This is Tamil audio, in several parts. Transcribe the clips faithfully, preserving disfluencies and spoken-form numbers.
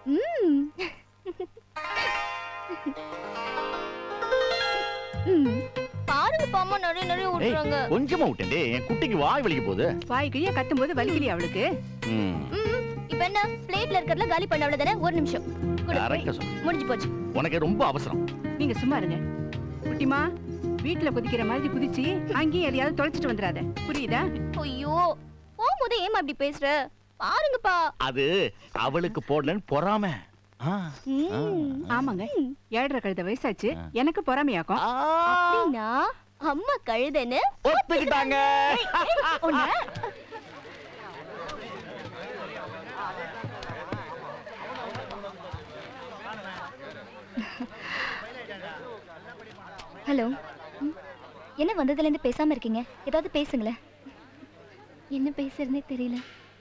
பாருங்க பாமா நிறைய நிறைய ஊத்துறாங்க. கொஞ்சமா ஊட்டேன்டே, என் குட்டிக்கு வாய் வலிக்க போகுது. வாய் கிழிய கத்தும்போது வலிக்கலையா அவளுக்கு? இப்போ என்ன பிளேட்ல இருக்கறதுல காலி பண்ண அவ்வளவுதானே? ஒரு நிமிஷம். கரெக்ட்டா சொன்னீங்க. முடிஞ்சு போச்சு. உனக்கு ரொம்ப அவசரம். நீங்க சும்மா இருங்க. குட்டிமா, வீட்ல குதிக்கிற மாதிரி குதிச்சி அங்கேயே எதையாவது தொலைச்சிட்டு வந்துடாத. புரியுதா? ஐயோ, போகும்போது ஏமா அப்படி பேசுற? பாருங்கப்பா. அது அவளுக்கு போடலன்னு பொறாம. ஆமாங்க, ஏழரை கழுத வயசாச்சு, எனக்கு பொறாமையாக்கும். அப்படின்னா அம்மா கழுதன்னு ஒத்துக்கிட்டாங்க. ஹலோ, என்ன வந்ததுல இருந்து பேசாம இருக்கீங்க? ஏதாவது பேசுங்களேன். என்ன பேசுறதுனே தெரியல.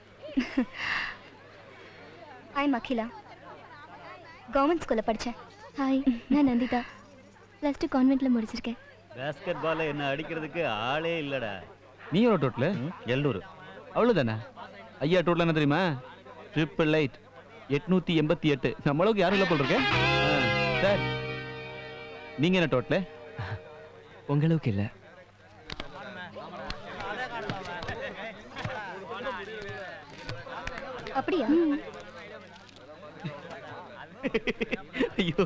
ஹாய் மகிலா, கவர்மெண்ட் ஸ்கூல்ல படிச்சேன். ஹாய், நான் நந்திதா, பிளஸ் டூ கான்வென்ட்ல முடிச்சிருக்கேன். பாஸ்கெட் பால் என்ன அடிக்கிறதுக்கு ஆளே இல்லடா. நீ ஒரு டோட்டல் எழுநூறு அவ்வளவுதானே? ஐயா டோட்டல் என்ன தெரியுமா? ட்ரிபிள் எயிட் எட்நூத்தி எண்பத்தி எட்டு. நம்ம அளவுக்கு யாரும் இல்லை போல் இருக்கேன் சார். நீங்க என்ன டோட்டல்? உங்களுக்கு இல்ல. அப்படியா? ஐயோ,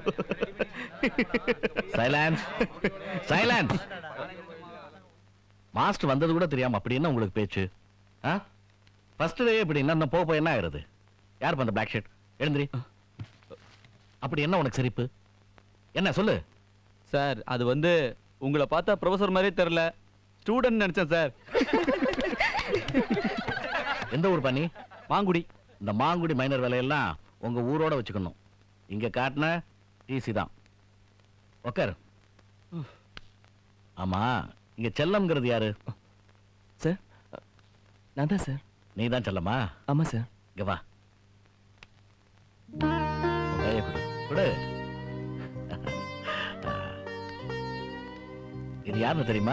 சைலன்ஸ் சைலன்ஸ். மாஸ்டர் வந்தது கூட தெரியாம அப்படி என்ன உங்களுக்கு பேச்சு? ஃபர்ஸ்ட் டே இப்படி என்ன போக போய் என்ன ஆகுறது? யார் பண்ண பிளாக் ஷர்ட்? எழுந்திரி. அப்படி என்ன உனக்கு சிரிப்பு? என்ன சொல்லு சார். அது வந்து உங்களை பார்த்தா ப்ரொஃபசர் மாதிரியே தெரியல, ஸ்டூடெண்ட் நினைச்சேன் சார். எந்த ஊர் பண்ணி? மாங்குடி. இந்த மாங்குடி மைனர் வேலையெல்லாம் உங்க ஊரோட வச்சுக்கணும். இங்க காட்டின டிசி தான். உக்கார். ஆமா, இங்க செல்லம்ங்கிறது யாரு? சார், நான் தான் சார். நீ தான் செல்லமா? ஆமா சார். இங்க வா. கையை கொடு. கொடு. இது யாருன்னு தெரியுமா?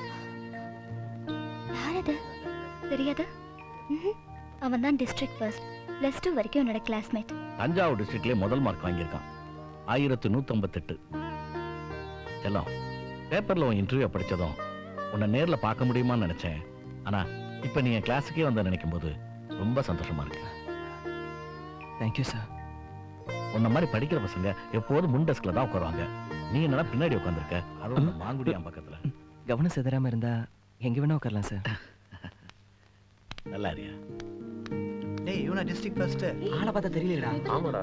யாரது? தெரியாது. அவன் தான் டிஸ்ட்ரிக்ட் ஃபர்ஸ்ட், பிளஸ் டூ வரைக்கும் என்னோட கிளாஸ்மேட். தஞ்சாவூர் டிஸ்ட்ரிக்ட்லயே முதல் மார்க் வாங்கியிருக்கான். ஆயிரத்து நூத்தி ஐம்பத்தி எட்டு. செல்லம், பேப்பர்ல உன் இன்டர்வியூ படிச்சதும் உன்னை நேர்ல பார்க்க முடியுமான்னு நினைச்சேன். ஆனா இப்ப நீ என் கிளாஸுக்கே வந்து நினைக்கும் போது ரொம்ப சந்தோஷமா இருக்கு. Thank you sir. உன்ன மாதிரி படிக்கிற பசங்க எப்போதும் முன் டெஸ்க்ல தான் உட்காருவாங்க. நீ என்னடா பின்னாடி உட்காந்துருக்க? அதுவும் மாங்குடி பக்கத்துல. கவனம் சிதறாம இருந்தா எங்க வேணா உட்காரலாம் சார். நல்லா இருக்கியா? டேய், இவனா டிஸ்ட்ரிக்ட் ஃபர்ஸ்ட். ஆளை பார்த்தா தெரியலடா. ஆமாடா.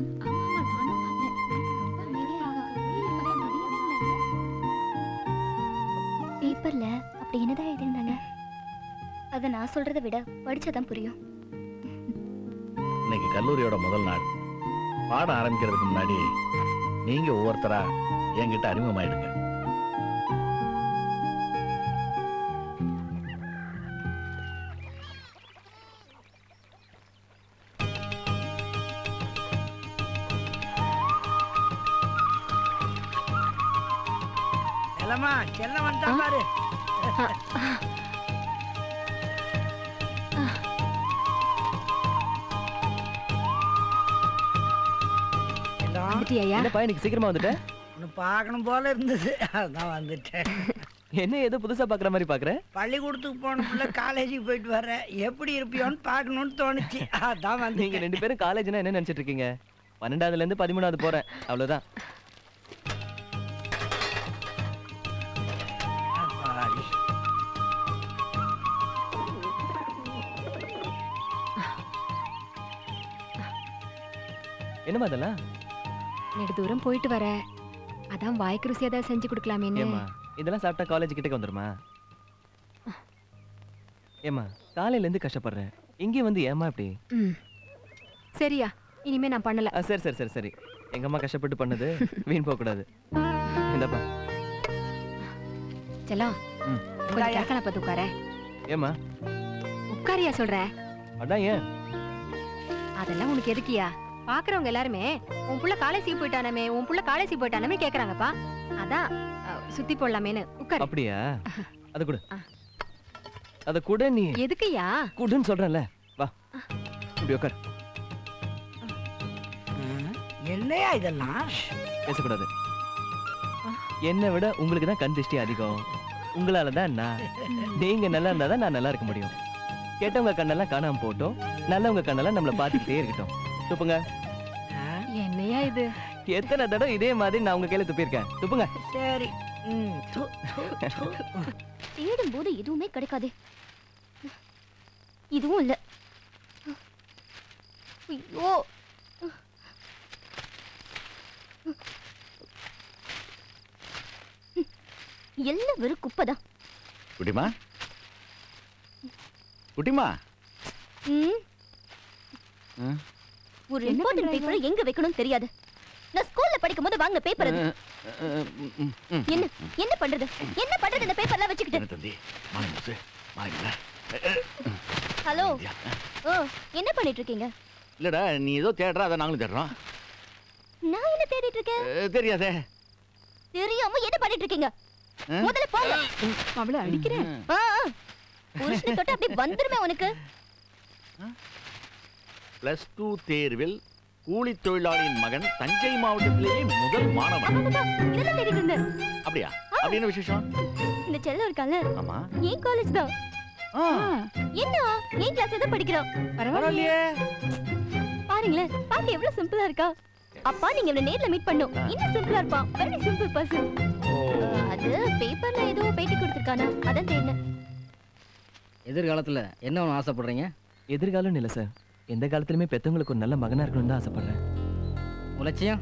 பேப்பர்ல அப்படி என்னதான் எழுதிருந்தாங்க? அத நான் சொல்றதை விட படிச்சாதான் புரியும். இன்னைக்கு கல்லூரியோட முதல் நாள். பாடம் ஆரம்பிக்கிறதுக்கு முன்னாடி நீங்க ஒவ்வொருத்தரா என்கிட்ட அறிமுகமாயிடுங்க. செல்லம்மா, செல்லம் வந்துட்டான் பாரு. என்னப்பா இன்னைக்கு சீக்கிரமா வந்துட்டேன்? உன்னை பார்க்கணும் போல இருந்தது, அதான் வந்துட்டேன். என்ன ஏதோ புதுசா பாக்குற மாதிரி பாக்குற? பள்ளிக்கூடத்துக்கு போன பிள்ளை காலேஜுக்கு போயிட்டு வர எப்படி இருப்பியோன்னு பார்க்கணும்னு தோணுச்சு, அதான் வந்து. நீங்க ரெண்டு பேரும் காலேஜ்னா என்ன நினைச்சிட்டு இருக்கீங்க? பன்னெண்டாவதுல இருந்து பதிமூணாவது போறேன், அவ்வளவுதான். என்னமா அதெல்லாம்? நெடு தூரம் போயிட்டு வர, அதான் வாய்க்கு ருசியா ஏதாவது செஞ்சு கொடுக்கலாமேன்னு. ஏமா இதெல்லாம் சாப்பிட்டா காலேஜ் கிட்டக்க வந்துருமா? ஏமா காலையில இருந்து கஷ்டப்படுறேன், இங்கே வந்து ஏமா இப்படி? ம் சரியா, இனிமே நான் பண்ணல. சரி சரி சரி சரி, எங்க அம்மா கஷ்டப்பட்டு பண்ணது வீண் போக கூடாது. இந்தப்பா செல்லம், கொஞ்சம் கேட்கல பார்த்து உட்கார. ஏமா உட்காரியா சொல்ற? அதான் ஏன்? அதெல்லாம் உனக்கு எதுக்கியா? பாக்குறவங்க எல்லாருமே உன் புள்ள காலேஜுக்கு போயிட்டானமே, உன் புள்ள காலேஜுக்கு போயிட்டானமே கேக்குறாங்கப்பா. அதான் சுத்தி போடலாமேன்னு. உட்கார். அப்படியா? அது கொடு, அத கூட. நீ எதுக்குயா? குடுன்னு சொல்றேன்ல, வா இப்படி உட்கார். என்னையா இதெல்லாம்? பேசக்கூடாது. என்னை விட உங்களுக்கு தான் கண் திருஷ்டி அதிகம். உங்களால தான் நான் நீங்க நல்லா இருந்தா தான் நான் நல்லா இருக்க முடியும். கெட்டவங்க கண்ணெல்லாம் காணாம போட்டோம், நல்லவங்க கண்ணெல்லாம் நம்மளை பார்த்துக்கிட்டே இருக்கட்டும். துப்புங்க. என்னையா இது? எத்தனை தடவை இதே மாதிரி நான் உங்க கையில துப்பியிருக்கேன். துப்புங்க. சரி. தேடும் போது எதுவுமே கிடைக்காதே. இதுவும் இல்ல. ஐயோ, எல்லாம் வெறும் குப்பைதான். குட்டிமா குட்டிமா ம், ஒரு இம்பார்ட்டன்ட் பேப்பரை எங்க வைக்கணும்னு தெரியாது. நான் ஸ்கூல்ல படிக்கும் போது வாங்கின பேப்பர் அது. என்ன என்ன பண்றது என்ன பண்றது இந்த பேப்பர்லாம் வச்சுக்கிட்டு? ஹலோ, ஓ என்ன பண்ணிட்டு இருக்கீங்க? இல்லடா, நீ ஏதோ தேடுற, அதை நாங்களும் தேடுறோம். நான் என்ன தேடிட்டு இருக்கேன்? தெரியாதே. தெரியாம என்ன பண்ணிட்டு இருக்கீங்க? முதல்ல போங்க. அவளை அடிக்கிறேன். ஆ, புருஷனை தொட்டு அப்படியே வந்துருமே உனக்கு. பிளஸ் டூ தேர்வில் கூலி தொழிலாளியின் மகன் தஞ்சை மாவட்டத்திலேயே முதல் மாணவன். இதெல்லாம் தேடிட்டு இருந்தேன். அப்படியா? அப்படி என்ன விசேஷம்? இந்த செல்லம் இருக்கால, ஆமா, ஏன் காலேஜ் தான். என்ன ஏன் கிளாஸ்ல தான் படிக்கிறான். பரவாயில்லையே. பாருங்களேன், பாக்க எவ்வளவு சிம்பிளா இருக்கா. அப்பா நீங்க இவனை நேர்ல மீட் பண்ணும். இன்னும் சிம்பிளா இருப்பான். Very simple person. அது பேப்பர்ல ஏதோ பேட்டி கொடுத்திருக்கானா, அதான் தேடினேன். எதிர்காலத்துல என்ன ஒன்று ஆசைப்படுறீங்க? எதிர்காலம் இல்லை சார், எந்த காலத்துலயுமே பெத்தவங்களுக்கு ஒரு நல்ல மகனா இருக்கணும்னு தான் ஆசைப்படுறேன். உலட்சியம்?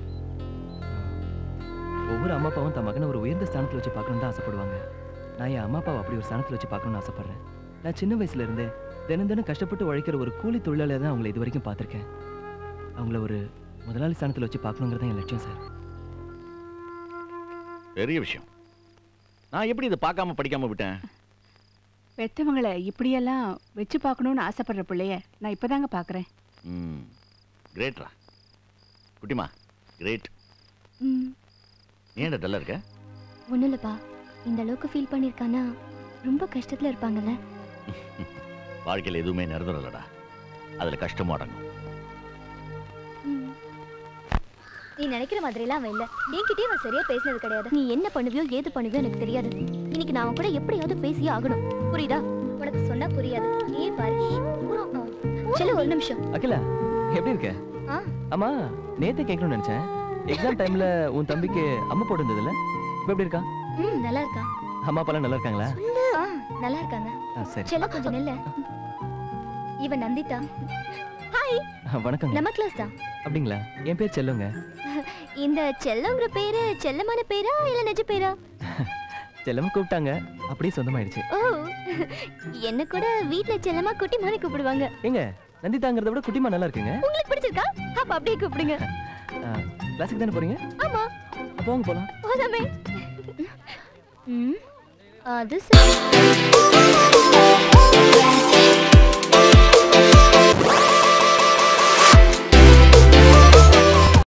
ஒவ்வொரு அம்மா அப்பாவும் தன் மகனை ஒரு உயர்ந்த ஸ்தானத்துல வச்சு பார்க்கணும்னு தான் ஆசைப்படுவாங்க. நான் என் அம்மா அப்பாவை அப்படி ஒரு ஸ்தானத்துல வச்சு பார்க்கணும்னு ஆசைப்படுறேன். நான் சின்ன வயசுல இருந்தே தினம் தினம் கஷ்டப்பட்டு உழைக்கிற ஒரு கூலி தொழிலாளியை தான் அவங்களை இது வரைக்கும் பார்த்துருக்கேன். அவங்கள ஒரு முதலாளி ஸ்தானத்துல வச்சு பார்க்கணுங்கிறது என் லட்சியம் சார். பெரிய விஷயம். நான் எப்படி இதை பார்க்காம படிக்காம விட்டேன்? பெத்தவங்களை இப்படியெல்லாம் வச்சு பார்க்கணும்னு ஆசைப்படுற பிள்ளைய நான் இப்பதாங்க பாக்குறேன். ம், கிரேட்ரா குட்டிமா, கிரேட். ம், ஏன்டா டல்லா இருக்க? ஒண்ணும் இல்லப்பா, இந்த அளவுக்கு ஃபீல் பண்ணிருக்கானா ரொம்ப கஷ்டத்துல இருப்பாங்கல்ல. வாழ்க்கையில் எதுவுமே நிரந்தரம்லடா, அதுல கஷ்டமும் அடங்கும். நீ நினைக்கிற மாதிரி எல்லாம் அவன் இல்ல. என்கிட்டயே அவன் சரியா பேசினது கிடையாது. நீ என்ன பண்ணுவியோ ஏது பண்ணுவியோ எனக்கு தெரியாது. இன்னைக்கு நான் அவன் கூட எப்படியாவது பேசியே ஆகணும். புரியுதா? உனக்கு சொன்னா புரியாது. ஏ பாரு, செல்ல ஒரு நிமிஷம். அகிலா, எப்படி இருக்க? ஆமா, நேத்து கேட்கணும்னு நினைச்சேன். எக்ஸாம் டைம்ல உன் தம்பிக்கு அம்மா போட்டு இருந்ததுல, இப்ப எப்படி இருக்கா? ம், நல்லா இருக்கா. அம்மா அப்பா நல்லா இருக்காங்களா? ஆ, நல்லா இருக்காங்க. சரி. செல்ல கொஞ்சம் நில்ல. இவன் நந்திதா. ஹாய். வணக்கம். நம்ம கிளாஸ் தான். அப்படிங்களா? என் பேர் செல்லுங்க. இந்த செல்லங்கிற பேரு செல்லமான பேரா இல்ல நிஜ பேரா? செல்லமா கூப்பிட்டாங்க, அப்படியே சொந்தமாயிடுச்சு. ஓ, என்ன கூட வீட்ல செல்லமா குட்டிமானே கூப்பிடுவாங்க. எங்க நந்திதாங்கிறத விட குட்டிமா நல்லா இருக்குங்க. உங்களுக்கு பிடிச்சிருக்கா? அப்ப அப்படியே கூப்பிடுங்க. கிளாஸுக்கு தானே போறீங்க? ஆமா. அப்போ வாங்க போலாம். போலாமே. ம், அது சரி.